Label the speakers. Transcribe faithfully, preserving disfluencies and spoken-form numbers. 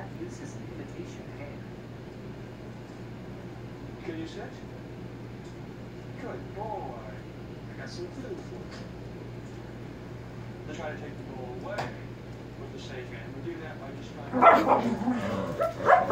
Speaker 1: cat uses an imitation hand.
Speaker 2: Can you sit? Good boy. I got some food for you. To try to take the bowl away with the safe hand, we do that by just trying to...